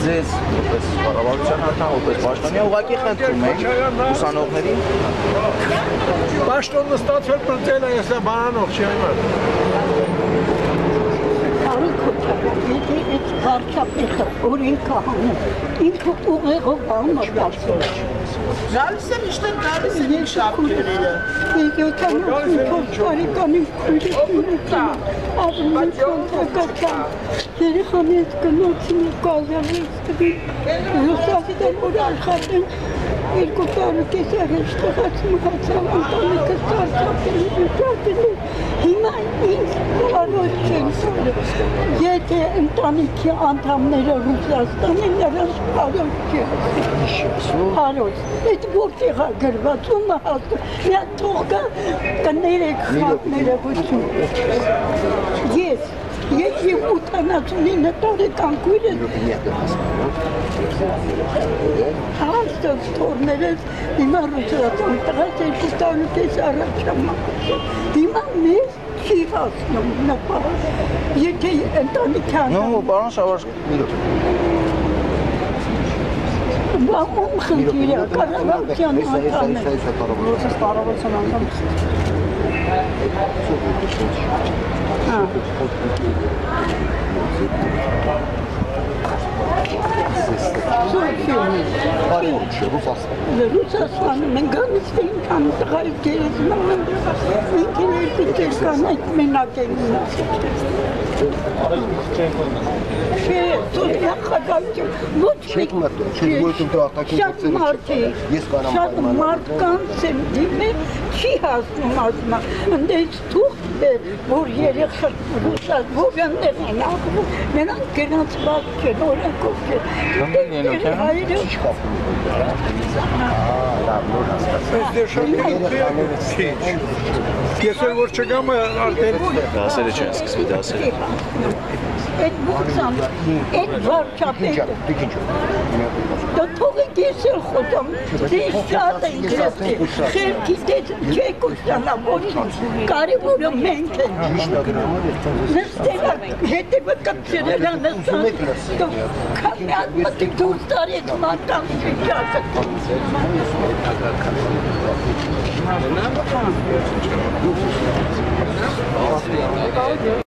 Ձեզ որպես կառավարության անդամ, որպես պաշտոնյա ուղղակի խնդրում ենք ուսանողներին Պաշտոնը ստացվել բրձել է, ես բանանող չի այմար։ Շավարշ Քոչարյանը, եթե այդ վարչապետը օրենքը հանում, ինքը ուղեղով բանում է դարձել։ Գալիս են իշտեն, գալիս են ինչ շապկերերը։ Տարեկանին քույրիկնիկը, ավելի կոնտրակացան, երեխանի հետ կնոցին ու կազալից տվին, հուսավիդան որ արխատեն, երկու տարի կես առաջ տղաց մղացավ, ընտանիքը սարսափել, ուշակել է, հիմա ինձ առոց չեն սարը, եթե ընտանիքի անդամները Ռուսաստան են, նրանց առոց չի հասել, առոց, այդ որտեղ է գրված, ումը հասել, միա թողկա կներեք խատները վություն, ես և 89 տարեկան քույրս հաստով թորներս հիմա Ռուսաստան տղաց 2 տարի կես առաջ հիմա մեզ չի հասնում նպար, եթե ընտանիքի անդամ։ No, պարոն Շավարշ, Ում խնդիրը, կառավարության անդամ է։ Ռուսս կառավարության անդամ։ Ռուսաստանը մենք գանից ինքան տղայք գերեզման մենք երկու տերկան այդ մենակ են Չէ, սոդյան խագավություն, ոչ շատ մարդկանց եմ դիմել, չի հասնում ասմա, ընդեից թուղթ է, որ երեխա Ռուսաստաններ են աղվում, նրանք գնաց բակ չեն, օրենքով չեն, հայրը Ես էլ որ չգամ արդեն դասերը չեն սկսվել, դասերը։ Այդ բուքսան, այդ վարչապետը, դա թողեք ես էլ խոտամ, դես շատ են գրեստի, խերքի դես չեք ուստանա, որ կարևորը մենք են, նստելա, հետևը կպչերել անստան, կամյատ մտիկ դուս տարեք մատան շիճակը։